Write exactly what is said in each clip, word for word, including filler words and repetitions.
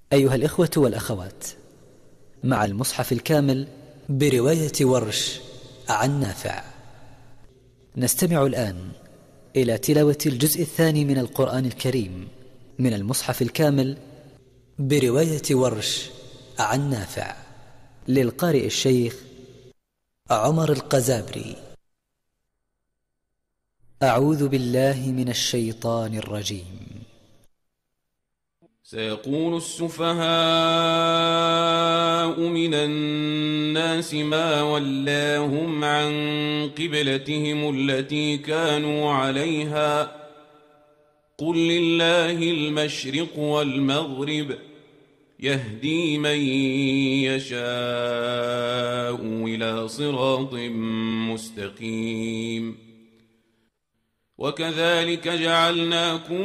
أيها الإخوة والأخوات، مع المصحف الكامل برواية ورش عن نافع، نستمع الآن إلى تلاوة الجزء الثاني من القرآن الكريم من المصحف الكامل برواية ورش عن نافع، للقارئ الشيخ عمر القزابري. أعوذ بالله من الشيطان الرجيم. سيقول السفهاء من الناس ما ولاهم عن قبلتهم التي كانوا عليها قل لله المشرق والمغرب يهدي من يشاء إلى صراط مستقيم. وكذلك جعلناكم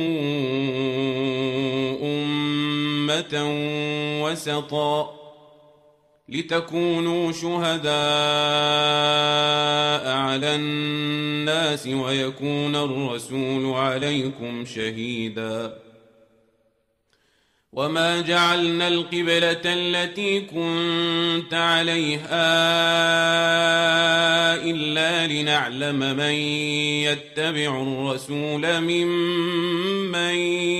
أمة وسطا لتكونوا شهداء على الناس ويكون الرسول عليكم شهيدا. وما جعلنا القبلة التي كنت عليها إلا لنعلم من يتبع الرسول ممن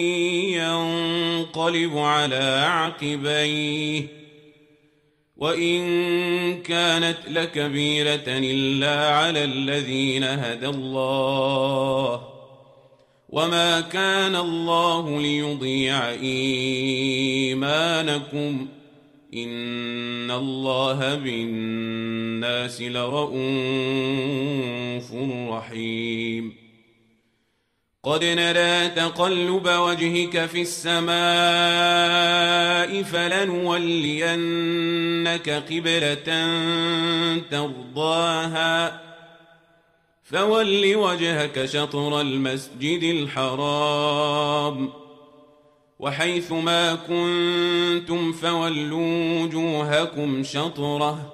ينقلب على عقبيه وإن كانت لكبيرة إلا على الذين هدى الله وما كان الله ليضيع إيمانكم إن الله بالناس لرءوف رحيم. قد نرى تقلب وجهك في السماء فلنولينك قبلة ترضاها فول وجهك شطر المسجد الحرام وحيث ما كنتم فولوا وجوهكم شطره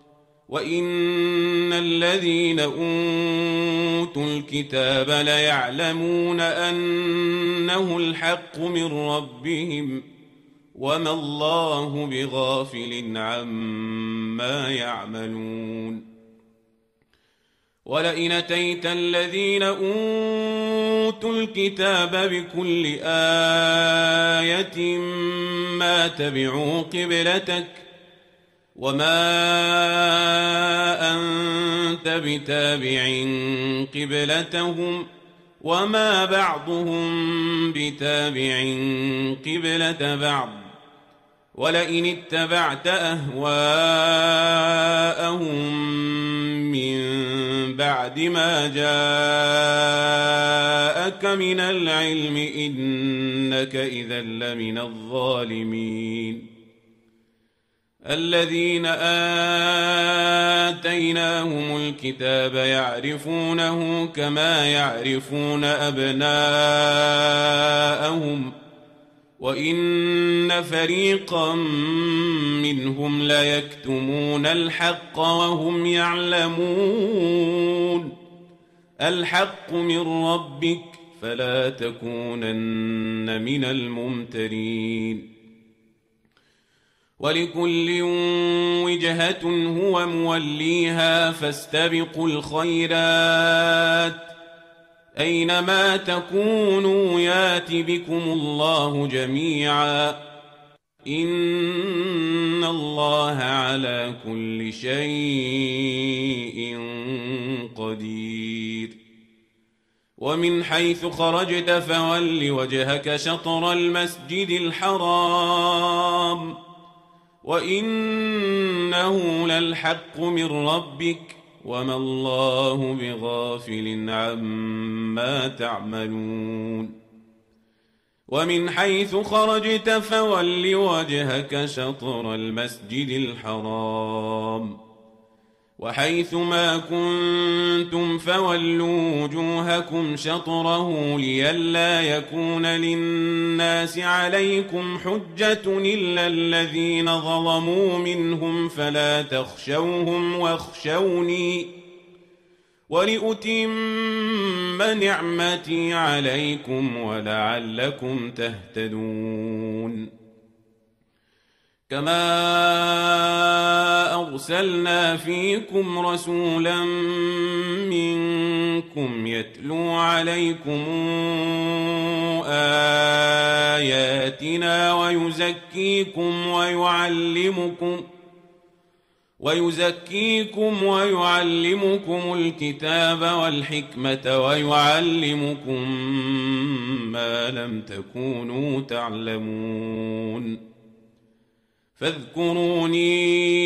وإن الذين أوتوا الكتاب ليعلمون أنه الحق من ربهم وما الله بغافل عما يعملون. ولئن أتيت الذين أوتوا الكتاب بكل آية ما تبعوا قبلتك وما أنت بتابع قبلتهم وما بعضهم بتابع قبلة بعض ولئن اتبعت أهواءهم من بعد ما جاءك من العلم إنك إذا لمن الظالمين. الذين آتيناهم الكتاب يعرفونه كما يعرفون أبناءهم وإن فريقا منهم ليكتمون الحق وهم يعلمون. الحق من ربك فلا تكونن من الممترين. ولكل وجهة هو موليها فاستبقوا الخيرات أينما تكونوا يات بكم الله جميعا إن الله على كل شيء قدير. ومن حيث خرجت فول وجهك شطر المسجد الحرام وإنه للحق من ربك وما الله بغافل عما تعملون. ومن حيث خرجت فول وجهك شطر المسجد الحرام وحيث ما كنتم فولوا وجوهكم شطره لئلا يكون للناس عليكم حجة إلا الذين ظلموا منهم فلا تخشوهم واخشوني ولأتم نعمتي عليكم ولعلكم تهتدون. كما أرسلنا فيكم رسولا منكم يتلو عليكم آياتنا ويزكيكم ويعلمكم ويزكيكم ويعلمكم الكتاب والحكمة ويعلمكم ما لم تكونوا تعلمون فاذكروني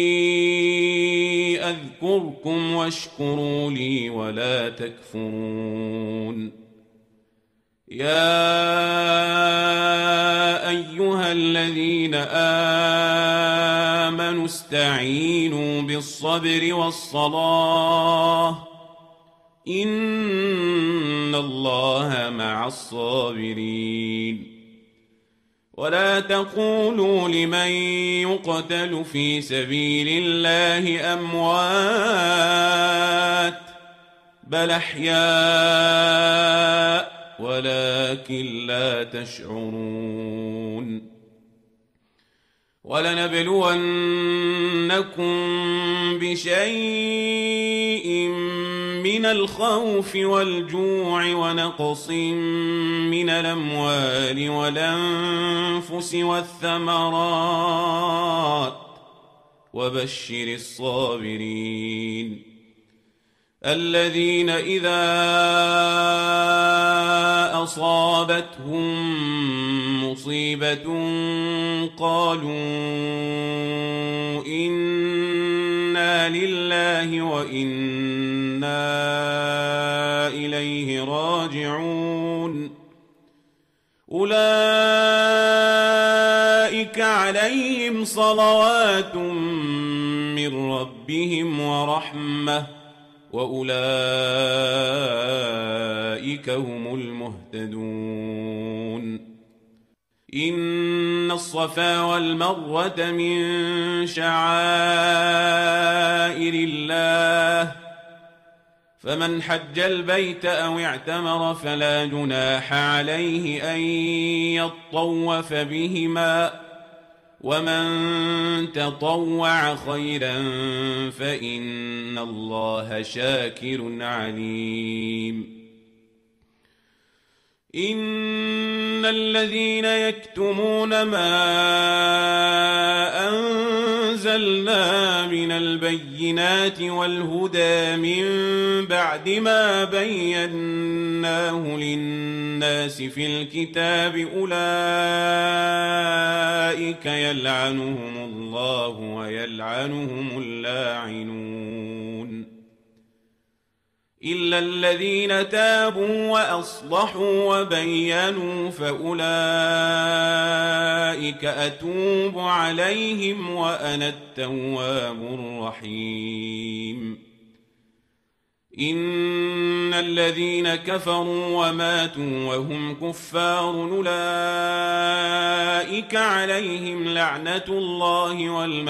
أذكركم واشكروا لي ولا تكفرون يا أيها الذين آمنوا استعينوا بالصبر والصلاة إن الله مع الصابرين ولا تقولوا لمن يقتل في سبيل الله أموات بل أحياء ولكن لا تشعرون ولنبلونكم بشيء من الخوف والجوع ونقص من الأموال والأنفس والثمرات وبشر الصابرين الذين إذا أصابتهم مصيبة قالوا إنا لله وإنا إليه راجعون أولئك عليهم صلوات من ربهم ورحمة وأولئك هم المهتدون إن الصفا والمروة من شعائر الله فمن حج البيت أو اعتمر فلا جناح عليه أن يطوف بهما ومن تطوع خيرا فإن الله شاكر عليم إن الذين يكتمون ما أنزلنا من البينات والهدى من بعد ما بيناه للناس في الكتاب أولئك يلعنهم الله ويلعنهم اللاعنون إلا الذين تابوا وأصلحوا وبينوا فأولئك أتوب عليهم وأنا التواب الرحيم إن الذين كفروا وماتوا وهم كفار أولئك عليهم لعنة الله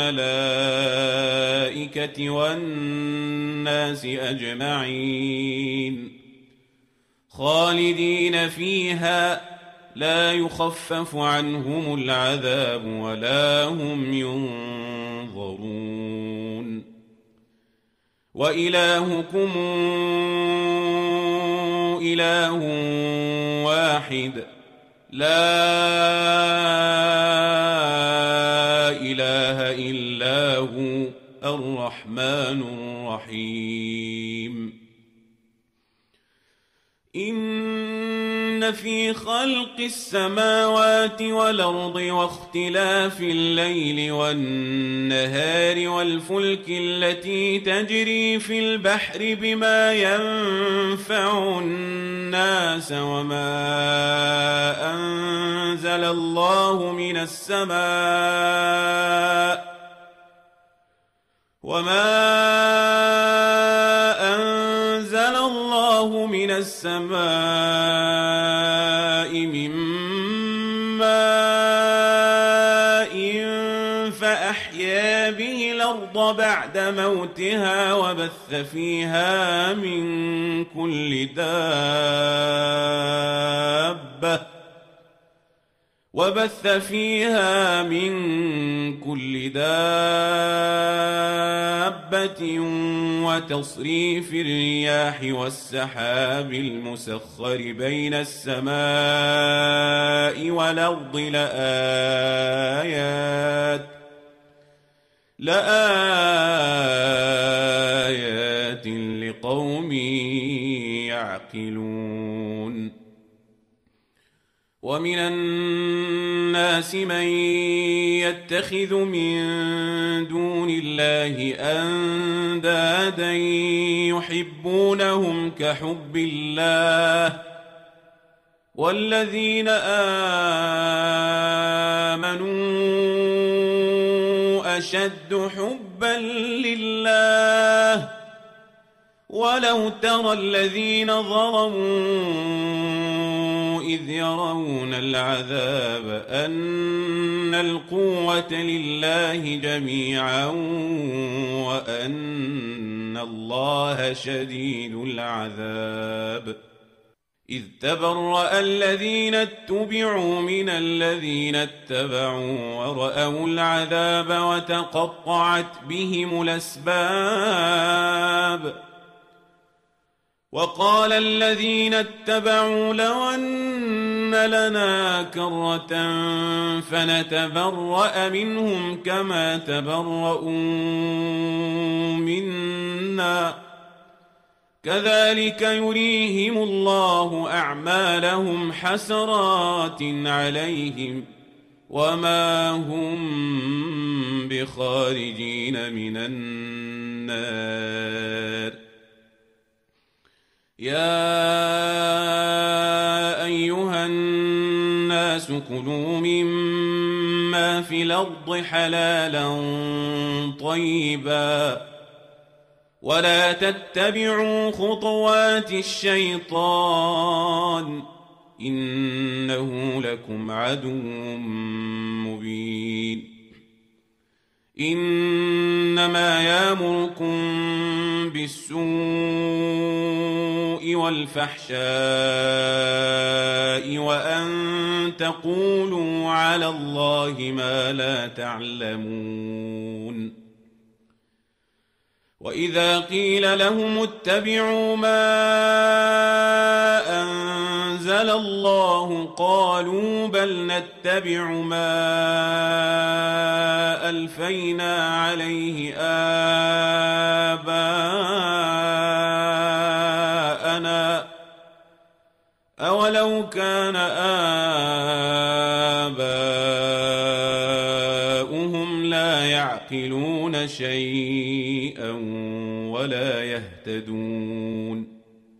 والملائكة والناس أجمعين خالدين فيها لا يخفف عنهم العذاب ولا هم ينظرون وإلهكم إله واحد لا إله إلا هو الرحمن الرحيم إن في خلق السماوات والأرض واختلاف الليل والنهار والفلك التي تجري في البحر بما ينفع الناس وما أنزل الله من السماء وما أنزل الله من السماء من ماء فأحيا به الأرض بعد موتها وبث فيها من كل دابة وبث فيها من كل دابة وتصريف الرياح والسحاب المسخر بين السماء والأرض لآيات لآيات لقوم يعقلون. ومن الناس من يتخذ من دون الله أندادا يحبونهم كحب الله والذين آمنوا أشد حبا لله ولو ترى الذين ظلموا إذ يرون العذاب أن القوة لله جميعا وأن الله شديد العذاب. إذ تبرأ الذين اتبعوا من الذين اتبعوا ورأوا العذاب وتقطعت بهم الأسباب. وقال الذين اتبعوا لو أن لنا كرة فنتبرأ منهم كما تبرؤوا منا كذلك يريهم الله أعمالهم حسرات عليهم وما هم بخارجين من النار. يا أيها الناس كلوا مما في الأرض حلالا طيبا ولا تتبعوا خطوات الشيطان إنه لكم عدو مبين. إنما يأمركم بالسوء والفحشاء وأن تقولوا على الله ما لا تعلمون. وإذا قيل لهم اتبعوا ما أنزل الله قالوا بل نتبع ما ألفينا عليه آباءنا أولو كان آباؤهم لا يعقلون شيئا ولا يهتدون.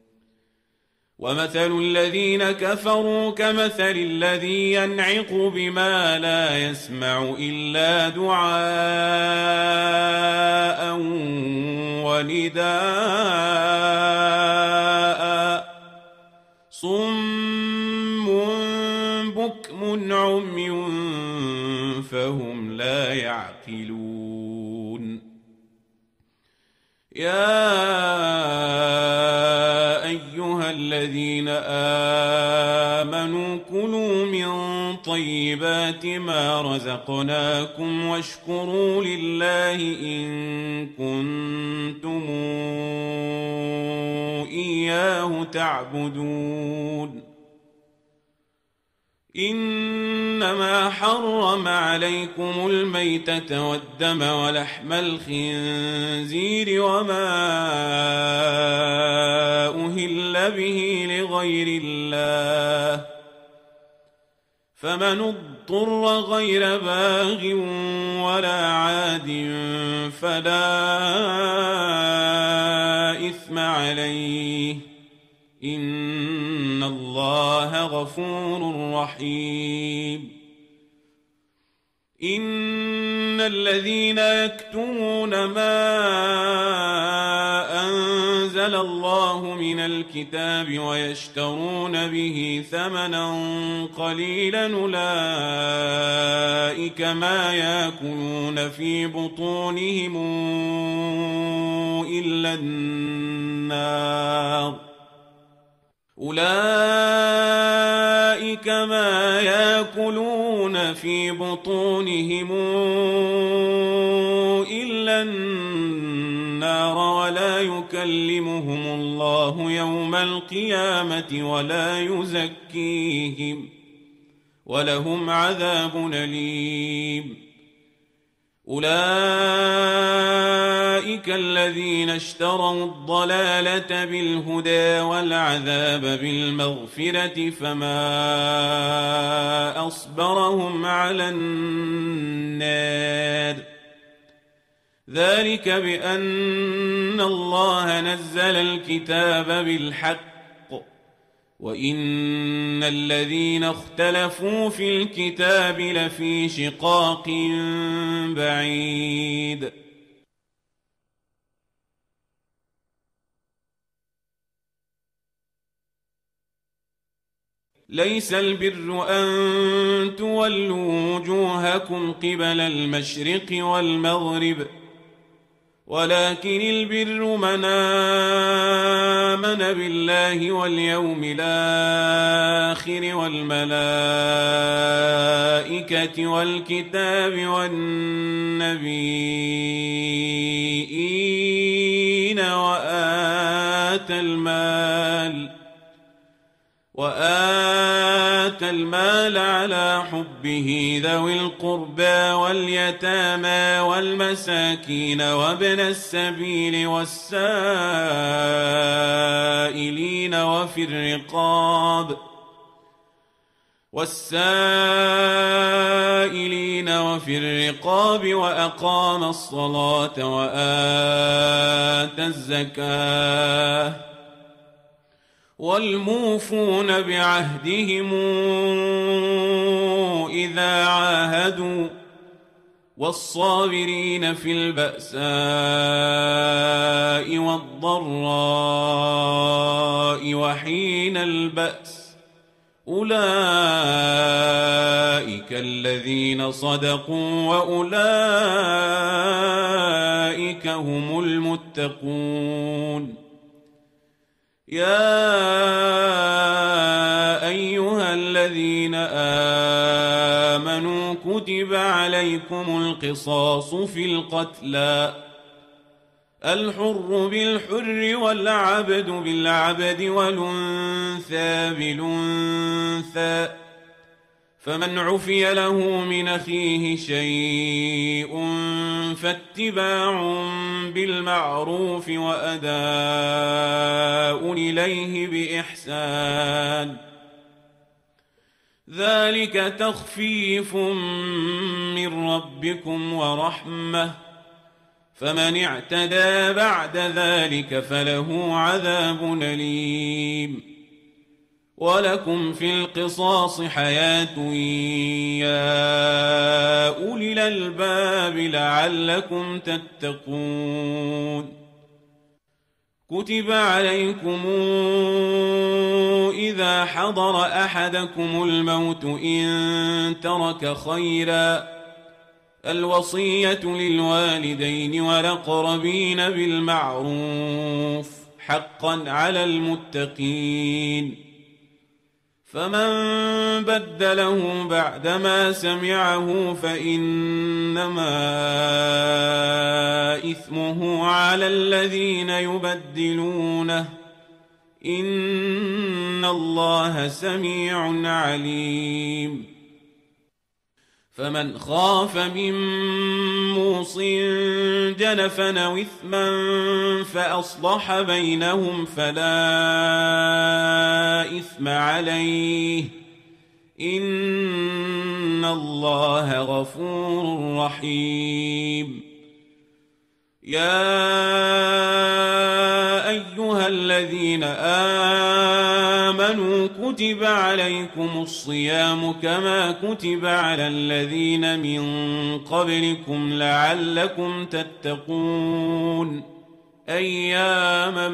ومثل الذين كفروا كمثل الذي ينعق بما لا يسمع إلا دعاء ونداء صم بكم عمي فهم لا يعقلون. يا أيها الذين آمنوا كلوا من طيبات ما رزقناكم واشكروا لله إن كنتم إياه تعبدون. إنما حرم عليكم الميتة والدم ولحم الخنزير وما أهل به لغير الله فمن اضطر غير باغ ولا عاد فلا إثم عليه إن الله غفور رحيم. إن الذين يكتمون ما أنزل الله من الكتاب ويشترون به ثمنا قليلا أولئك ما يأكلون في بطونهم إلا النار أولئك ما يأكلون في بطونهم إلا النار ولا يكلمهم الله يوم القيامة ولا يزكيهم ولهم عذاب أليم. أولئك الذين اشتروا الضلالة بالهدى والعذاب بالمغفرة فما أصبرهم على النار. ذلك بأن الله نزل الكتاب بالحق وإن الذين اختلفوا في الكتاب لفي شقاق بعيد. ليس البر أن تولوا وجوهكم قبل المشرق والمغرب ولكن البر من آمن بالله واليوم الآخر والملائكة والكتاب والنبيين وآتى المال وآتى المال على حبه ذوي القربى واليتامى والمساكين وابن السبيل والسائلين وفي الرقاب والسائلين وفي الرقاب وأقام الصلاة وآتى الزكاة والموفون بعهدهم إذا عاهدوا والصابرين في البأساء والضراء وحين البأس أولئك الذين صدقوا وأولئك هم المتقون. يا أيها الذين آمنوا كتب عليكم القصاص في القتلى الحر بالحر والعبد بالعبد والأنثى بالأنثى فمن عفي له من أخيه شيء فاتباع بالمعروف وأداء إليه بإحسان ذلك تخفيف من ربكم ورحمة فمن اعتدى بعد ذلك فله عذاب أليم. ولكم في القصاص حياة يا أولي الألباب لعلكم تتقون. كتب عليكم إذا حضر أحدكم الموت إن ترك خيرا الوصية للوالدين والأقربين بالمعروف حقا على المتقين. فمن بدله بعدما سمعه فإنما إثمه على الذين يبدلونه إن الله سميع عليم. فمن خاف من موص جنفا أو إثما فأصلح بينهم فلا إثم عليه إن الله غفور رحيم. يا أيها الذين آمنوا كتب عليكم الصيام كما كتب على الذين من قبلكم لعلكم تتقون أياما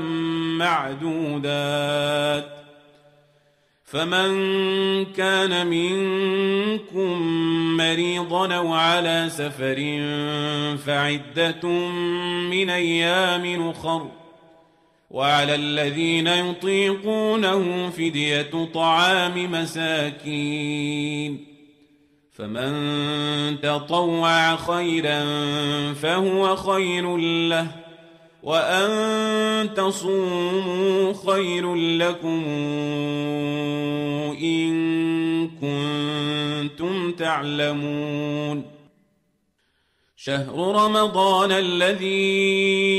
معدودات. فمن كان منكم مريضا أو على سفر فعدة من أيام أخر وعلى الذين يطيقونه فدية طعام مساكين فمن تطوع خيرا فهو خير له وأن تصوموا خير لكم إن كنتم تعلمون شهر رمضان الذي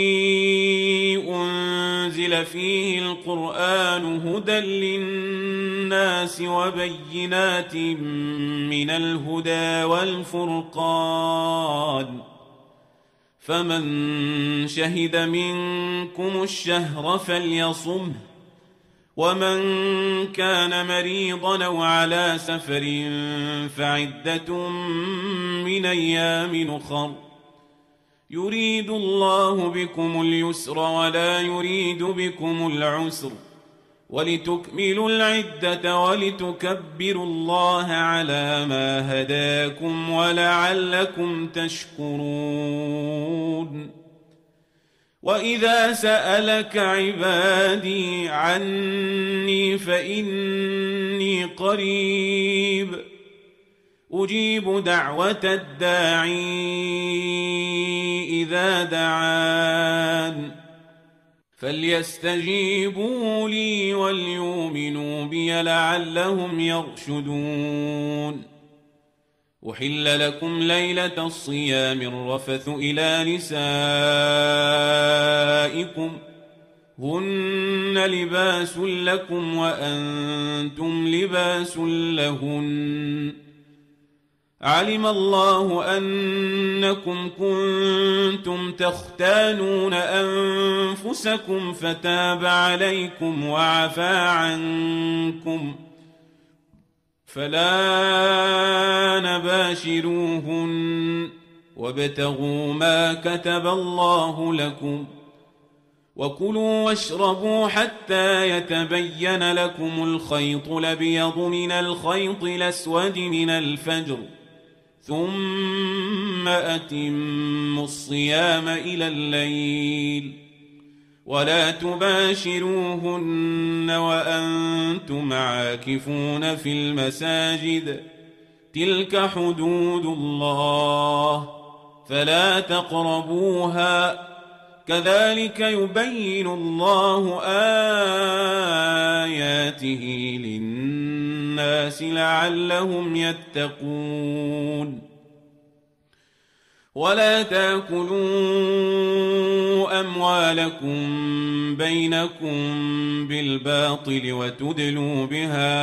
أنزل فيه القرآن هدى للناس وبينات من الهدى والفرقان فمن شهد منكم الشهر فليصمه ومن كان مريضا أو على سفر فعدة من أيام أخر يريد الله بكم اليسر ولا يريد بكم العسر ولتكملوا العدة ولتكبروا الله على ما هداكم ولعلكم تشكرون وإذا سألك عبادي عني فإني قريب أجيب دعوة الداعي إذا دعان فليستجيبوا لي وليؤمنوا بي لعلهم يرشدون أحل لكم ليلة الصيام الرفث إلى نسائكم هن لباس لكم وأنتم لباس لهن علم الله أنكم كنتم تختانون أنفسكم فتاب عليكم وعفى عنكم فلا نباشروهن وابتغوا ما كتب الله لكم وكلوا واشربوا حتى يتبين لكم الخيط الأبيض من الخيط الأسود من الفجر ثم أتموا الصيام إلى الليل ولا تباشروهن وأنتم عاكفون في المساجد تلك حدود الله فلا تقربوها كذلك يبين الله آياته للناس لعلهم يتقون ولا تأكلوا أموالكم بينكم بالباطل وتدلوا بها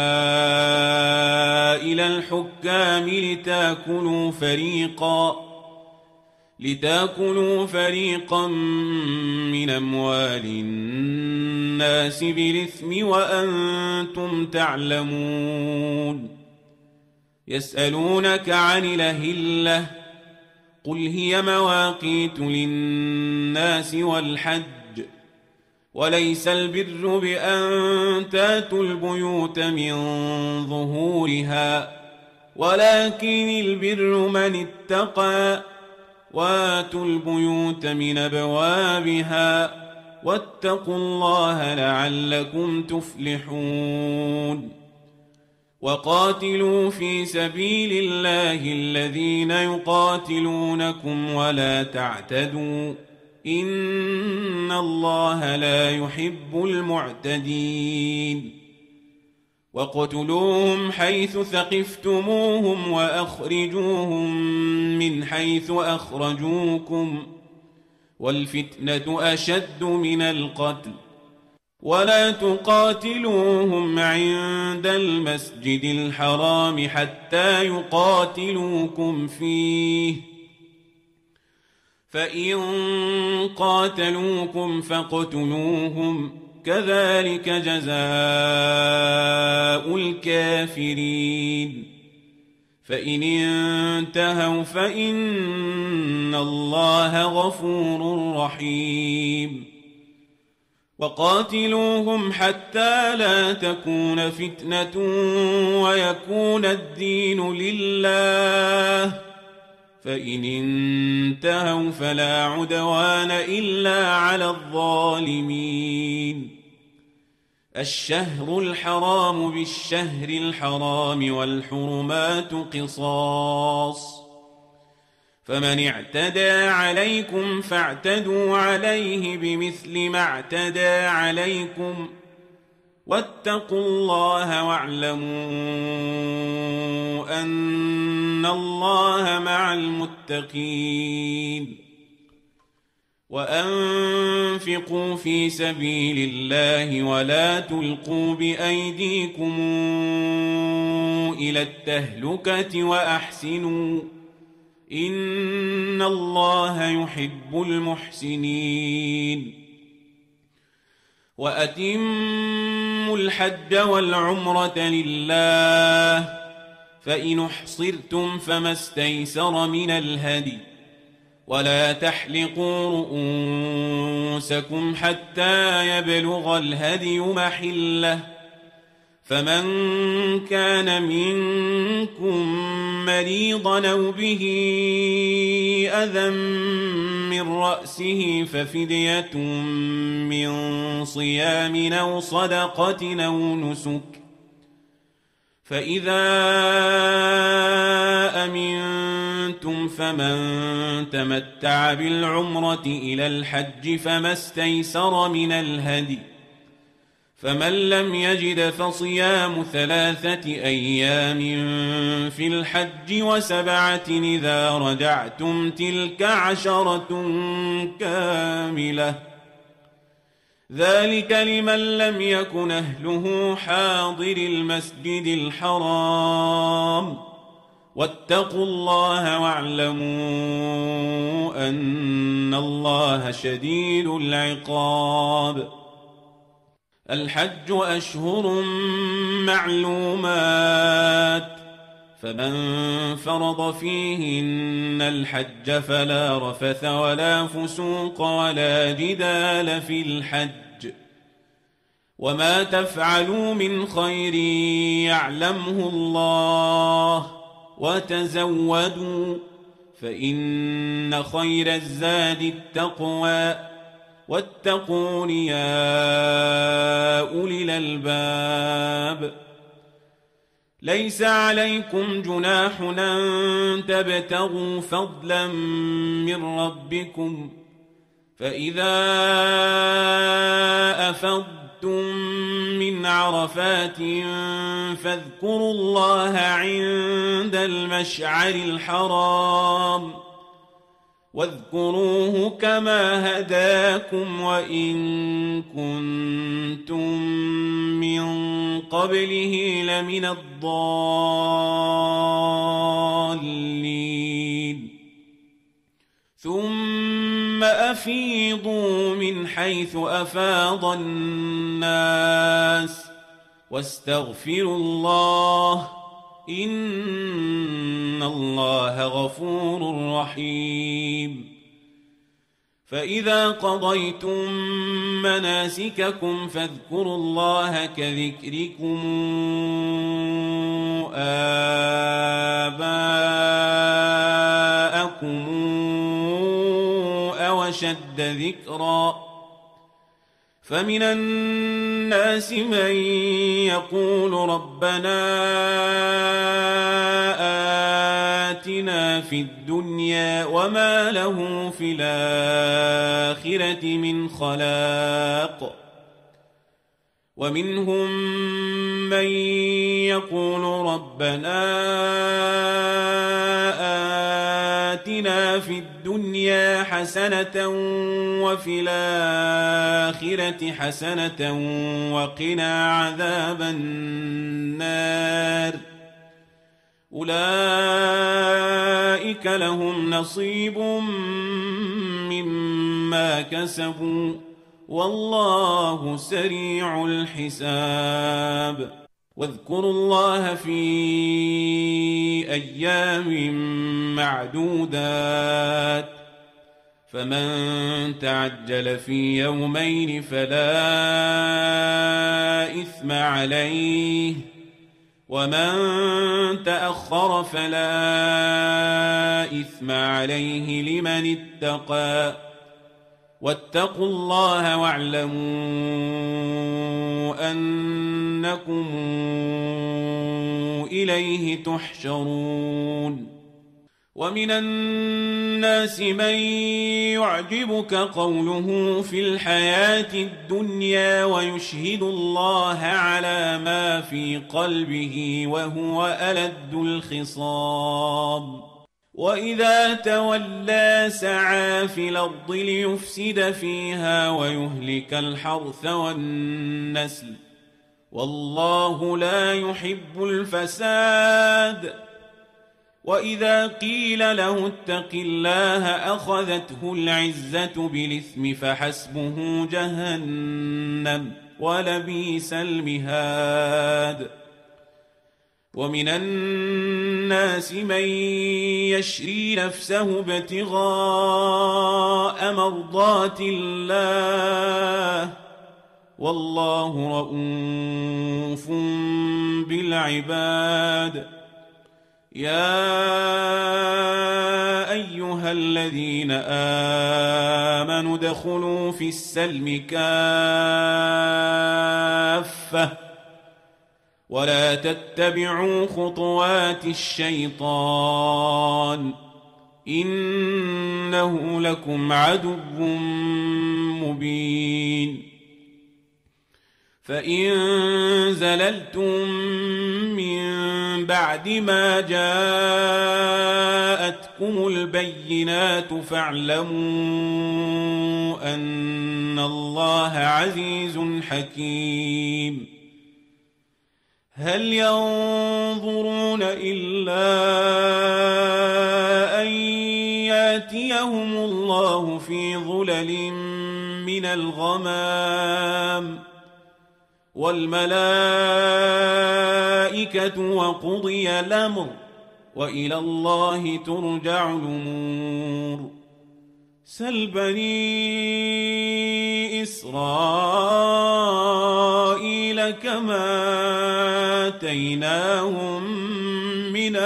إلى الحكام لتأكلوا فريقا لتأكلوا فريقا من أموال الناس بالإثم وأنتم تعلمون يسألونك عن الأهلة قل هي مواقيت للناس والحج وليس البر بأن تاتوا البيوت من ظهورها ولكن البر من اتقى واتوا البيوت من أبوابها واتقوا الله لعلكم تفلحون وقاتلوا في سبيل الله الذين يقاتلونكم ولا تعتدوا إن الله لا يحب المعتدين وقتلوهم حيث ثقفتموهم وأخرجوهم من حيث أخرجوكم والفتنة أشد من القتل ولا تقاتلوهم عند المسجد الحرام حتى يقاتلوكم فيه فإن قاتلوكم فاقتلوهم كذلك جزاء الكافرين فإن انتهوا فإن الله غفور رحيم وقاتلوهم حتى لا تكون فتنة ويكون الدين لله فإن انتهوا فلا عدوان إلا على الظالمين الشهر الحرام بالشهر الحرام والحرمات قصاص، فمن اعتدى عليكم فاعتدوا عليه بمثل ما اعتدى عليكم، واتقوا الله واعلموا أن الله مع المتقين. وأنفقوا في سبيل الله ولا تلقوا بأيديكم إلى التهلكة وأحسنوا إن الله يحب المحسنين. وأتموا الحج والعمرة لله، فإن احصرتم فما استيسر من الهدي، ولا تحلقوا رؤوسكم حتى يبلغ الهدي محله، فمن كان منكم مريضا أو به أذى من رأسه ففدية من صيام أو صدقة أو نسك، فإذا أمنتم فمن تمتع بالعمرة إلى الحج فما استيسر من الهدي، فمن لم يجد فصيام ثلاثة أيام في الحج وسبعة إذا رجعتم تلك عشرة كاملة، ذلك لمن لم يكن أهله حاضر المسجد الحرام، واتقوا الله واعلموا أن الله شديد العقاب. الحج أشهر معلومات، فمن فرض فيهن الحج فلا رفث ولا فسوق ولا جدال في الحج، وما تفعلوا من خير يعلمه الله، وتزودوا فإن خير الزاد التقوى، واتقون يا أولي الألباب. ليس عليكم جناح أن تبتغوا فضلا من ربكم، فإذا أفضتم من عرفات فاذكروا الله عند المشعر الحرام، واذكروه كما هداكم وإن كنتم من قبله لمن الضالين. ثم أفيضوا من حيث أفاض الناس واستغفروا الله إن الله غفور رحيم. فإذا قضيتم مناسككم فاذكروا الله كذكركم آباءكم أو أشد ذكرا، فمن الناس من يقول ربنا آتنا في الدنيا وما له في الآخرة من خلاق، ومنهم من يقول ربنا آتنا في الدنيا حسنة وفي الآخرة حسنة وقنا عذاب النار. أولئك لهم نصيب مما كسبوا والله سريع الحساب. واذكروا الله في أيام معدودات، فمن تعجل في يومين فلا إثم عليه، ومن تأخر فلا إثم عليه لمن اتقى، واتقوا الله واعلموا أنكم إليه تحشرون. ومن الناس من يعجبك قوله في الحياة الدنيا ويشهد الله على ما في قلبه وهو ألد الخصام، وإذا تولى سعى في الأرض ليفسد فيها ويهلك الحرث والنسل، والله لا يحب الفساد. وإذا قيل له اتق الله أخذته العزة بالإثم فحسبه جهنم ولبئس المهاد. ومن الناس من يشري نفسه ابتغاء مرضات الله، والله رؤوف بالعباد. يا أيها الذين آمنوا ادخلوا في السلم كافة ولا تتبعوا خطوات الشيطان إنه لكم عدو مبين. فإن زللتم من بعد ما جاءتكم البينات فاعلموا أن الله عزيز حكيم. هل ينظرون إلا أن يأتيهم الله في ظلل من الغمام والملائكة وقضي الأمر وإلى الله ترجع الأمور. سل بني إسرائيل كما آتيناهم من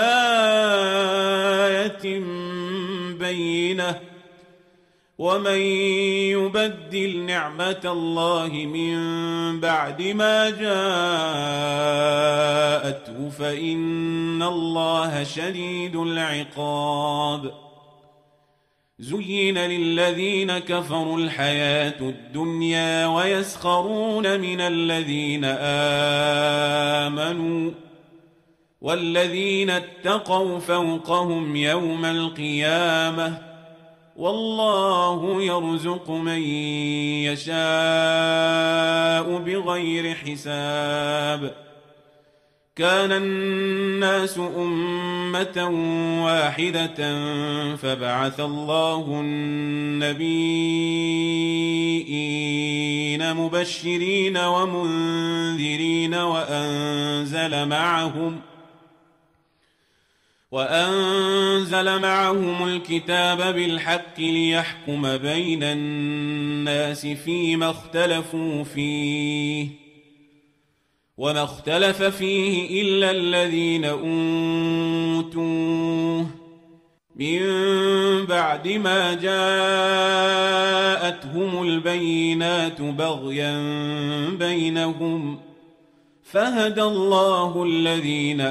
آية بينة ومن يبدل نعمة الله من بعد ما جاءته فإن الله شديد العقاب. زين للذين كفروا الحياة الدنيا ويسخرون من الذين آمنوا والذين اتقوا فوقهم يوم القيامة والله يرزق من يشاء بغير حساب. كان الناس أمة واحدة فبعث الله النبيين مبشرين ومنذرين وأنزل معهم وأنزل معهم الكتاب بالحق ليحكم بين الناس فيما اختلفوا فيه وما اختلف فيه إلا الذين أوتوه من بعد ما جاءتهم البينات بغيا بينهم فهدى الله الذين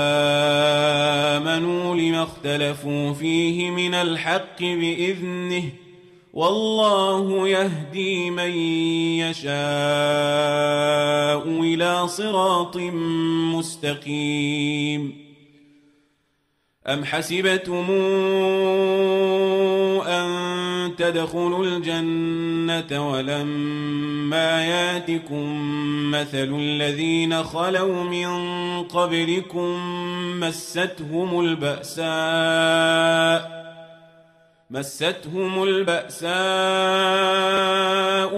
آمنوا لما اختلفوا فيه من الحق بإذنه والله يهدي من يشاء إلى صراط مستقيم. أم حسبتم أن تدخلوا الجنة ولما ياتكم مثل الذين خلوا من قبلكم مستهم البأساء مستهم البأساء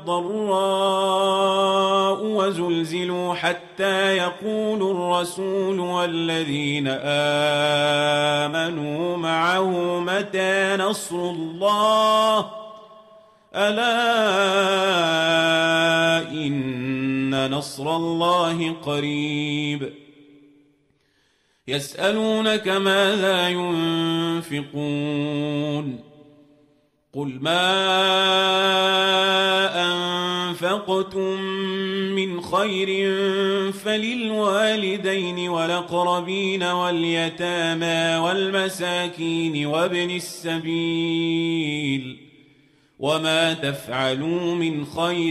والضراء وزلزلوا حتى يقول الرسول والذين آمنوا معه متى نصر الله ألا إن نصر الله قريب. يسألونك ماذا ينفقون قل ما أنفقتم من خير فللوالدين والأقربين واليتامى والمساكين وابن السبيل وما تفعلوا من خير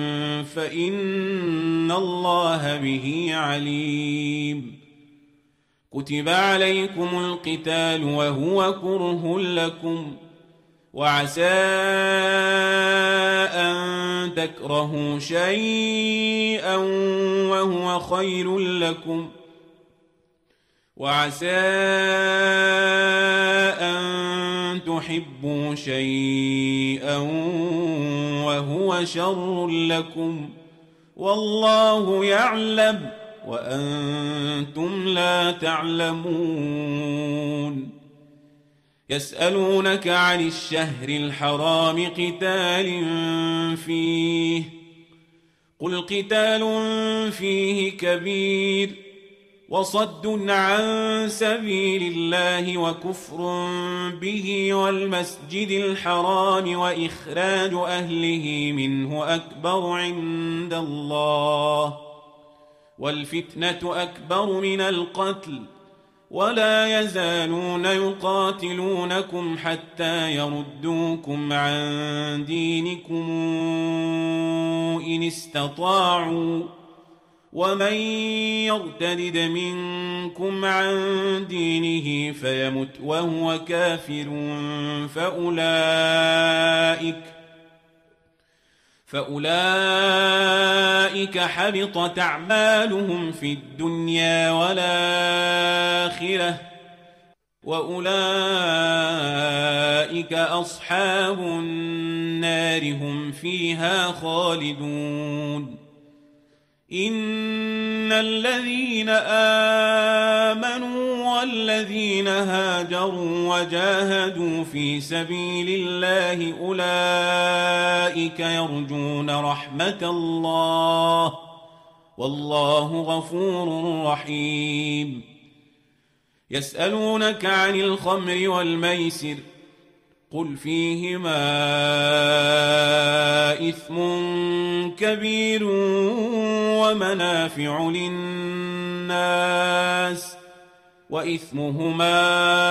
فإن الله به عليم. كتب عليكم القتال وهو كره لكم وعسى أن تكرهوا شيئا وهو خير لكم وعسى أن تحبوا شيئا وهو شر لكم والله يعلم وأنتم لا تعلمون. يسألونك عن الشهر الحرام قتال فيه قل قتال فيه كبير وصد عن سبيل الله وكفر به والمسجد الحرام وإخراج أهله منه أكبر عند الله والفتنة أكبر من القتل ولا يزالون يقاتلونكم حتى يردوكم عن دينكم إن استطاعوا ومن يرتد منكم عن دينه فيمت وهو كافر فأولئك فأولئك حبطت أعمالهم في الدنيا والآخرة وأولئك أصحاب النار هم فيها خالدون. إن الذين آمنوا والذين هاجروا وجاهدوا في سبيل الله أولئك يرجون رحمة الله والله غفور رحيم. يسألونك عن الخمر والميسر قل فيهما إثم كبير ومنافع للناس وإثمهما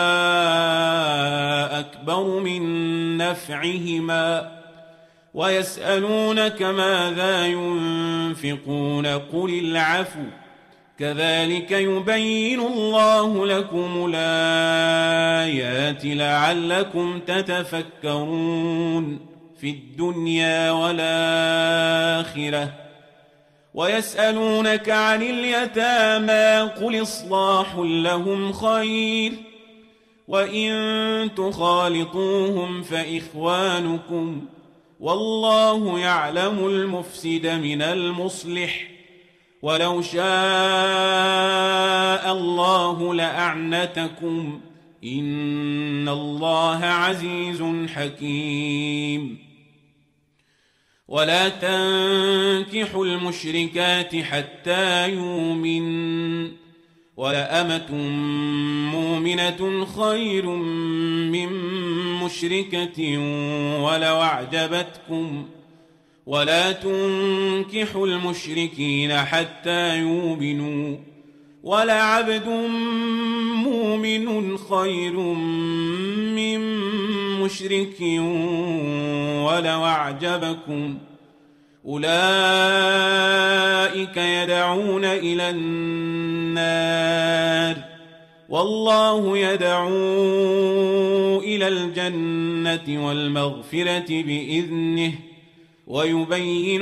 أكبر من نفعهما ويسألونك ماذا ينفقون قل العفو كذلك يبين الله لكم الآيات لعلكم تتفكرون في الدنيا والآخرة. ويسألونك عن اليتامى قل إصلاح لهم خير وإن تخالطوهم فإخوانكم والله يعلم المفسد من المصلح ولو شاء الله لأعنتكم إن الله عزيز حكيم. ولا تنكحوا المشركات حتى يؤمن ولأمة مؤمنة خير من مشركة ولو أعجبتكم ولا تنكحوا المشركين حتى يؤمنوا ولعبد مؤمن خير من مشرك ولو أعجبكم أولئك يدعون إلى النار والله يدعو إلى الجنة والمغفرة بإذنه ويبين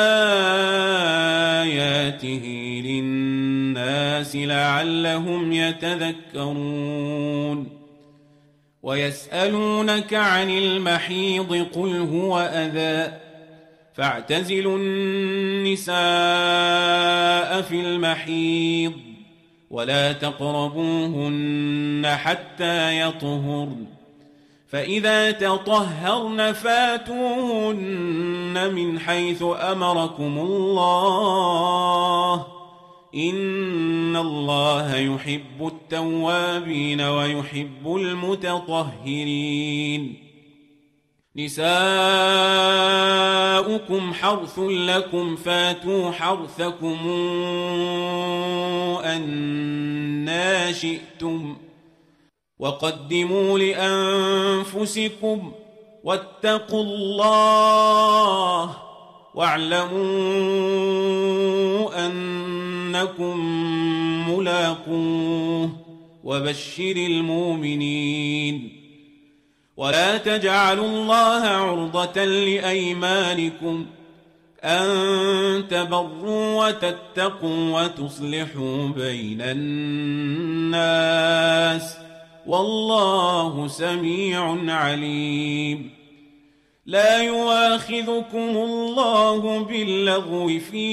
آياته للناس لعلهم يتذكرون. ويسألونك عن المحيض قل هو أذى فاعتزلوا النساء في المحيض ولا تقربوهن حتى يطهرن فإذا تطهرن فاتوهن من حيث أمركم الله إن الله يحب التوابين ويحب المتطهرين. نساؤكم حرث لكم فاتوا حرثكم أنى شئتم وقدموا لأنفسكم واتقوا الله واعلموا أنكم ملاقوه وبشر المؤمنين. ولا تجعلوا الله عرضة لأيمانكم أن تبروا وتتقوا وتصلحوا بين الناس والله سميع عليم. لا يؤاخذكم الله باللغو في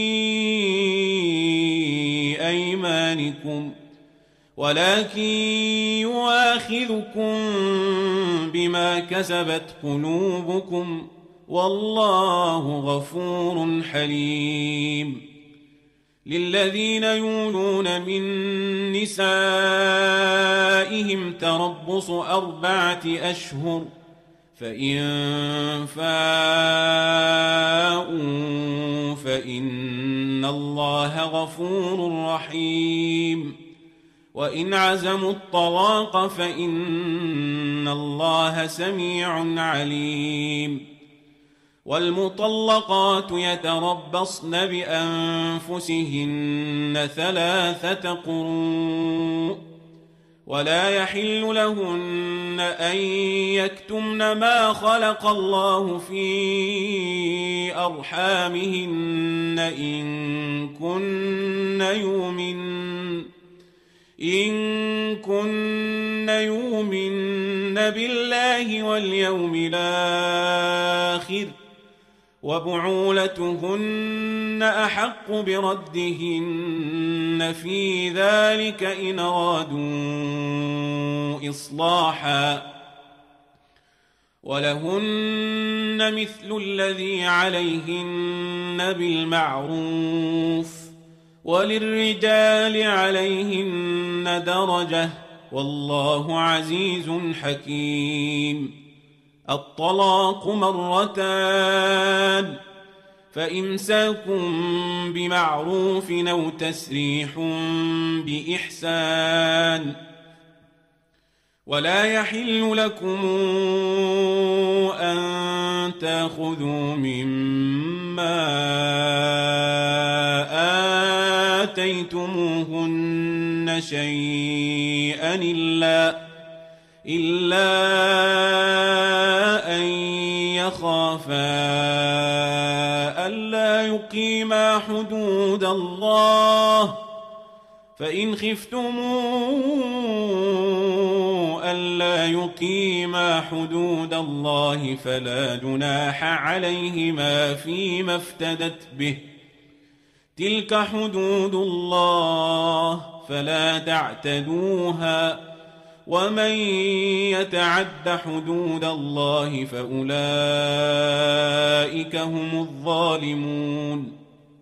أيمانكم ولكن يؤاخذكم بما كسبت قلوبكم والله غفور حليم. للذين يولون من نسائهم تربص أربعة أشهر فإن فاءوا فإن الله غفور رحيم. وإن عزموا الطلاق فإن الله سميع عليم. والمطلقات يتربصن بأنفسهن ثلاثة قروء ولا يحل لهن أن يكتمن ما خلق الله في أرحامهن إن كن يؤمن إن كن يؤمن بالله واليوم الآخر وبعولتهن أحق بردهن في ذلك إن أرادوا إصلاحا ولهن مثل الذي عليهن بالمعروف وللرجال عليهن درجة والله عزيز حكيم. الطلاق مرتان فإمساك بمعروف أو تسريح بإحسان. ولا يحل لكم أن تأخذوا مما آتيتموهن شيئا إلا إلا أن يخافا ألا يقيما حدود الله فإن خفتم ألا يقيما حدود الله فلا جناح عليهما فيما افتدت به تلك حدود الله فلا تعتدوها ومن يتعد حدود الله فأولئك هم الظالمون.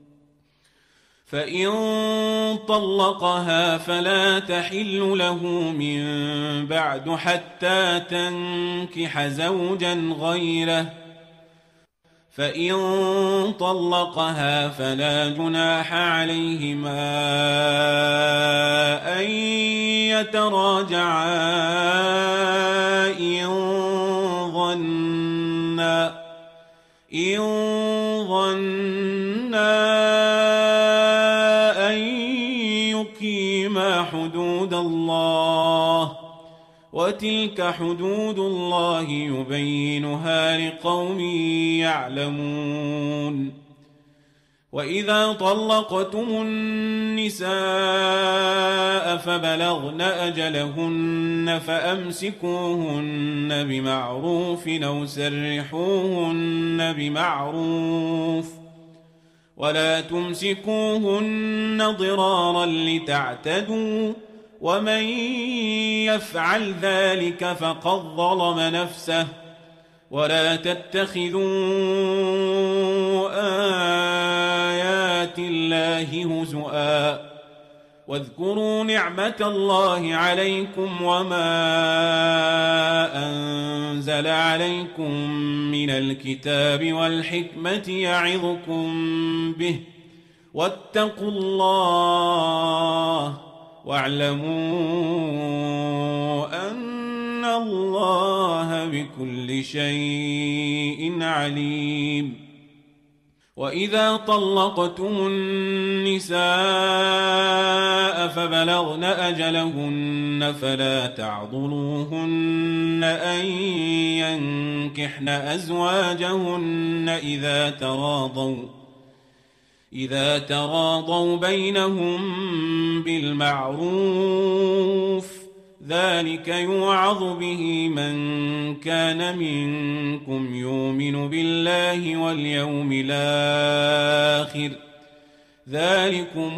فإن طلقها فلا تحل له من بعد حتى تنكح زوجا غيره فإن طلقها فلا جناح عليهما أن يتراجعا إن ظنا إن ظنا أن يقيما حدود الله وتلك حدود الله يبينها لقوم يعلمون. وإذا طلقتم النساء فبلغن أجلهن فأمسكوهن بمعروف أو سرحوهن بمعروف ولا تمسكوهن ضرارا لتعتدوا ومن يفعل ذلك فقد ظلم نفسه ولا تتخذوا آيات الله هزؤا واذكروا نعمة الله عليكم وما أنزل عليكم من الكتاب والحكمة يعظكم به واتقوا الله واعلموا أن الله بكل شيء عليم. وإذا طلقتم النساء فبلغن أجلهن فلا تعضلوهن أن ينكحن أزواجهن إذا تراضوا إذا تراضوا بينهم بالمعروف ذلك يوعظ به من كان منكم يؤمن بالله واليوم الآخر ذلكم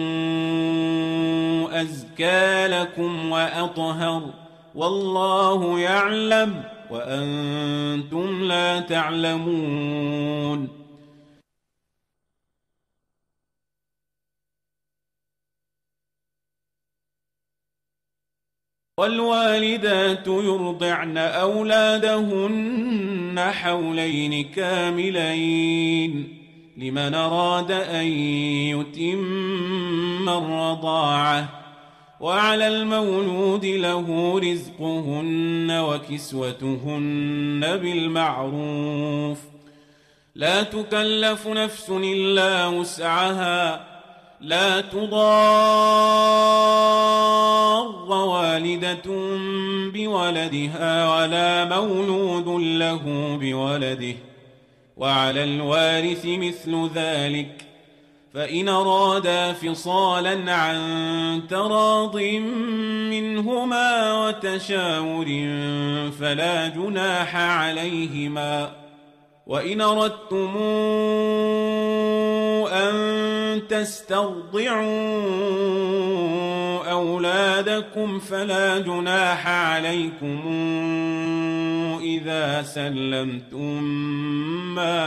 أزكى لكم وأطهر والله يعلم وأنتم لا تعلمون. والوالدات يرضعن أولادهن حولين كاملين لمن أراد أن يتم الرضاعة وعلى المولود له رزقهن وكسوتهن بالمعروف لا تكلف نفس إلا وسعها لا تضار والدة بولدها ولا مولود له بولده وعلى الوارث مثل ذلك فإن أرادا فصالا عن تراض منهما وتشاور فلا جناح عليهما. وإن أردتم أن تسترضعوا أولادكم فلا جناح عليكم إذا سلمتم ما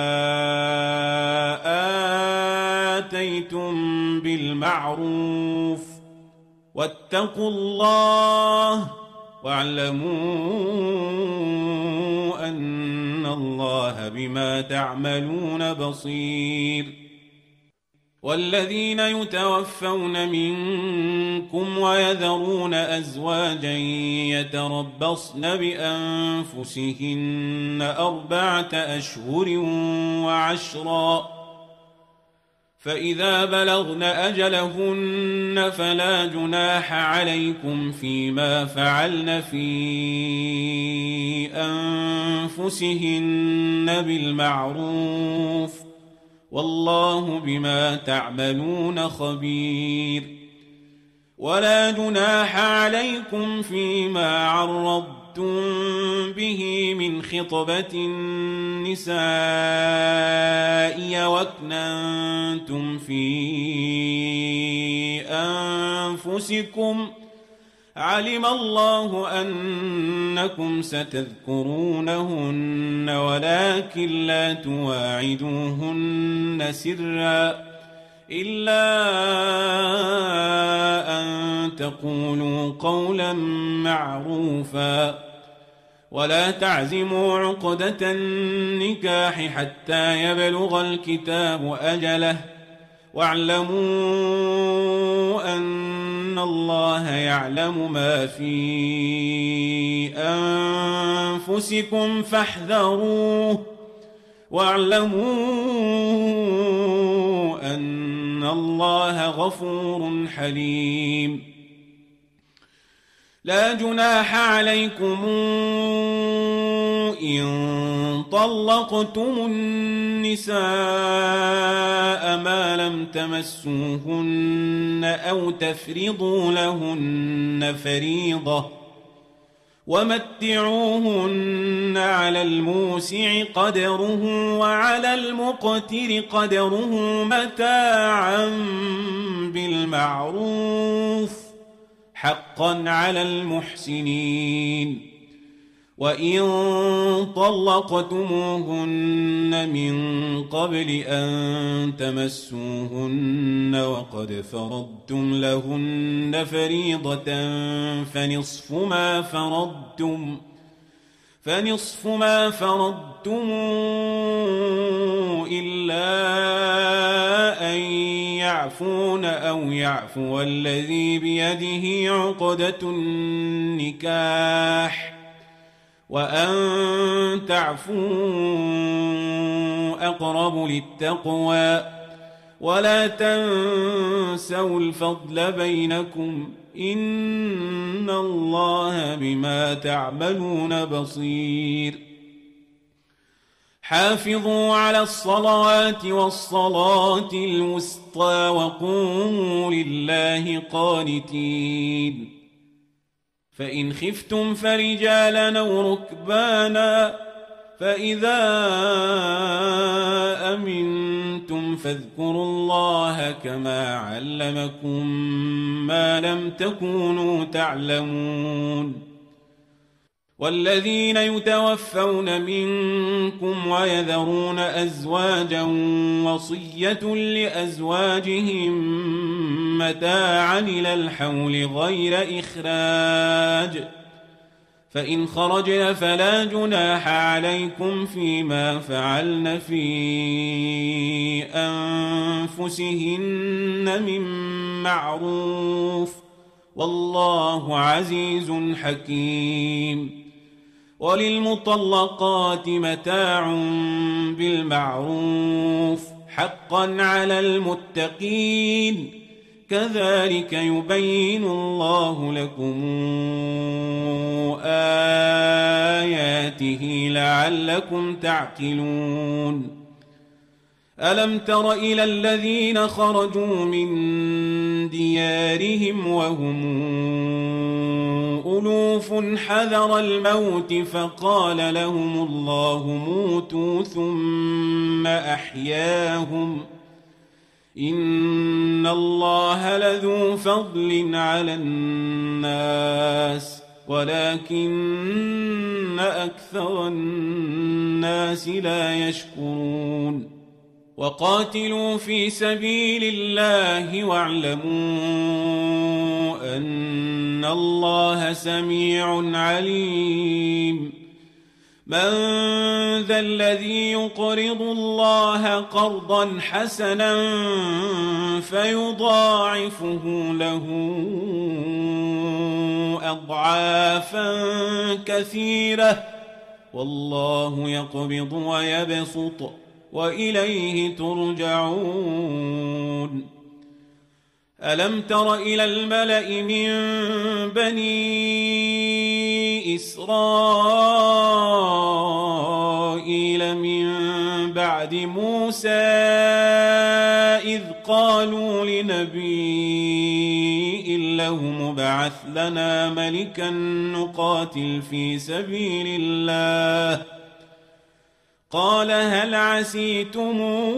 آتيتم بالمعروف واتقوا الله واعلموا أن الله بما تعملون بصير. والذين يتوفون منكم ويذرون أزواجا يتربصن بأنفسهن أربعة أشهر وعشرا فإذا بلغن أجلهن فلا جناح عليكم فيما فعلن في أنفسهن بالمعروف والله بما تعملون خبير. ولا جناح عليكم فيما عرضتم به من خطبة النساء وأكننتم في أنفسكم علم الله أنكم ستذكرونهن ولكن لا تواعدوهن سرا إلا أن تقولوا قولا معروفا ولا تعزموا عقدة النكاح حتى يبلغ الكتاب أجله واعلموا أن الله يعلم ما في أنفسكم فاحذروه واعلموا أن الله غفور حليم. لا جناح عليكم إن طلقتم النساء ما لم تمسوهن أو تفرضوا لهن فريضة ومتعوهن على الموسع قدره وعلى المقتر قدره متاعا بالمعروف حقا على المحسنين. وإن طلقتموهن من قبل أن تمسوهن وقد فرضتم لهن فريضة فنصف ما فرضتم فنصف ما فرضتم إلا أن يعفون أو يعفو الذي بيده عقدة النكاح وأن تعفوا أقرب للتقوى ولا تنسوا الفضل بينكم إن الله بما تعملون بصير حافظوا على الصلوات والصلاة الوسطى وقوموا لله قانتين فإن خفتم فرجالا أو ركبانا فإذا أمنتم فاذكروا الله كما علمكم ما لم تكونوا تعلمون والذين يتوفون منكم ويذرون أزواجا وصية لأزواجهم متاعا إلى الحول غير إخراج فإن خرجن فلا جناح عليكم فيما فعلن في أنفسهن من معروف والله عزيز حكيم وللمطلقات متاع بالمعروف حقا على المتقين كذلك يبين الله لكم آياته لعلكم تعقلون ألم تر إلى الذين خرجوا من ديارهم وهم ألوف حذر الموت فقال لهم الله موتوا ثم أحياهم إن الله لذو فضل على الناس ولكن أكثر الناس لا يشكرون وقاتلوا في سبيل الله واعلموا أن الله سميع عليم من ذا الذي يقرض الله قرضا حسنا فيضاعفه له أضعافا كثيرة والله يقبض ويبسط وإليه ترجعون ألم تر إلى الملأ من بني إسرائيل من بعد موسى إذ قالوا لنبي له مبعث لنا ملكا نقاتل في سبيل الله قال هل عسيتم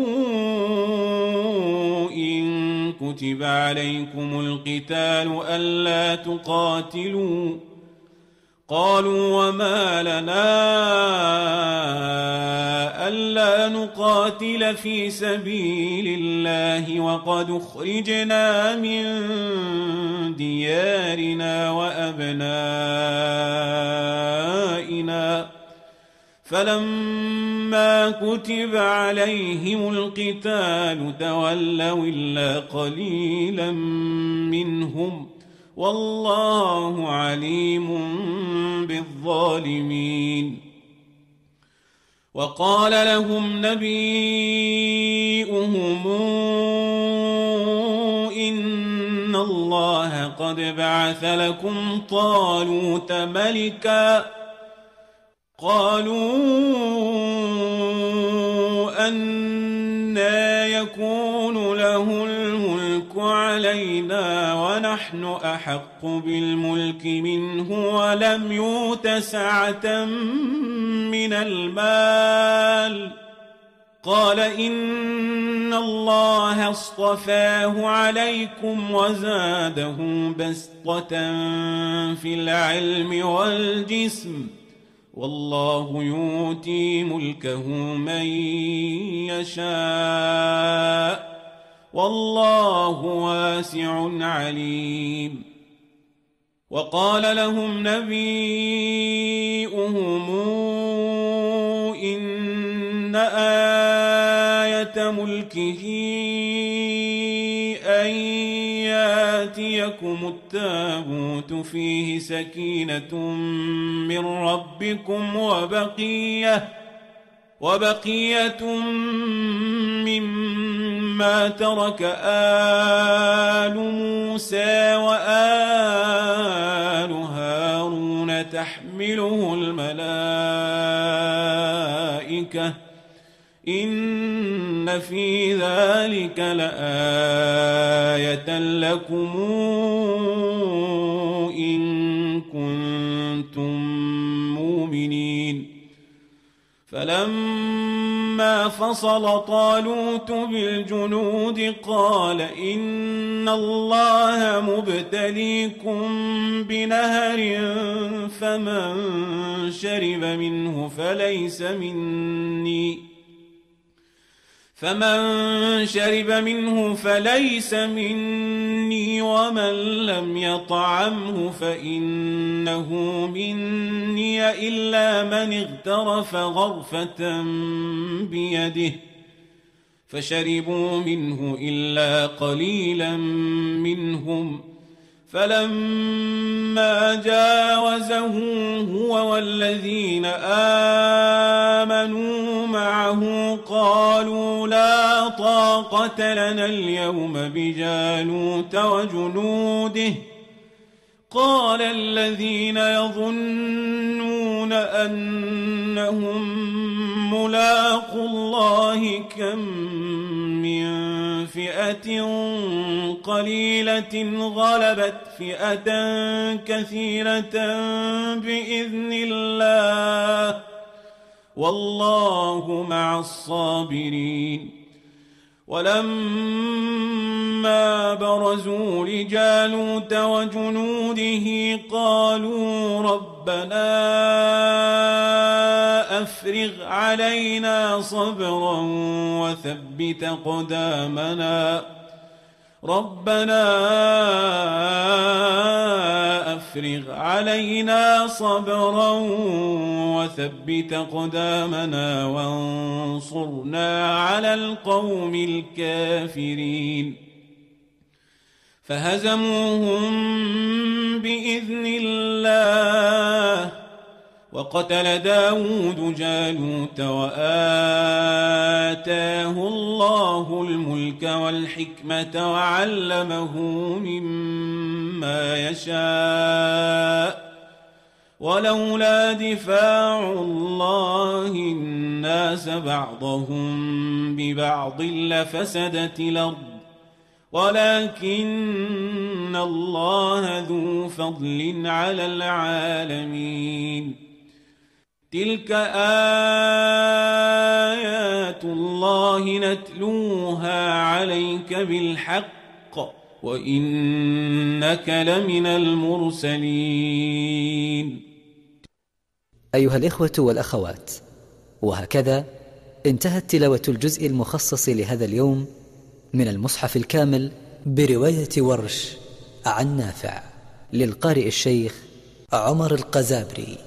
إن كتب عليكم القتال ألا تقاتلوا قالوا وما لنا ألا نقاتل في سبيل الله وقد أخرجنا من ديارنا وأبنائنا فلما كتب عليهم القتال تولوا إلا قليلا منهم والله عليم بالظالمين وقال لهم نبيؤهم إن الله قد بعث لكم طالوت ملكا قالوا أنى يكون له الملك علينا ونحن أحق بالملك منه ولم يؤت سعة من المال قال إن الله اصطفاه عليكم وزاده بسطة في العلم والجسم والله يؤتي ملكه من يشاء والله واسع عليم. وقال لهم نبيؤهم إن آية ملكه أن ياتيكم التابوت فيه سكينة من ربكم وبقية وبقية مما ترك آل موسى وآل هارون تحمله الملائكة إن في ذلك لآية لكم إن كنتم مؤمنين. فلما فصل طالوت بالجنود قال إن الله مبتليكم بنهر فمن شرب منه فليس مني فمن شرب منه فليس مني ومن لم يطعمه فإنه مني إلا من اغترف غرفة بيده فشربوا منه إلا قليلا منهم. فلما جاوزه هو والذين آمنوا معه قالوا لا طاقة لنا اليوم بجالوت وجنوده. قال الذين يظنون أنهم ملاقو الله كم من فئة قليلة غلبت فئة كثيرة بإذن الله والله مع الصابرين. ولما برزوا لجالوت وجنوده قالوا ربنا أفرغ علينا صبرا وثبت أقدامنا ربنا أفرغ علينا صبرا وثبت أقدامنا وانصرنا على القوم الكافرين. فهزموهم بإذن الله وقتل داود جالوت وآتاه الله الملك والحكمة وعلمه مما يشاء ولولا دفاع الله الناس بعضهم ببعض لفسدت الأرض ولكن الله ذو فضل على العالمين. تلك آيات الله نتلوها عليك بالحق وإنك لمن المرسلين. أيها الإخوة والأخوات، وهكذا انتهت تلاوة الجزء المخصص لهذا اليوم من المصحف الكامل برواية ورش عن نافع للقارئ الشيخ عمر القزابري.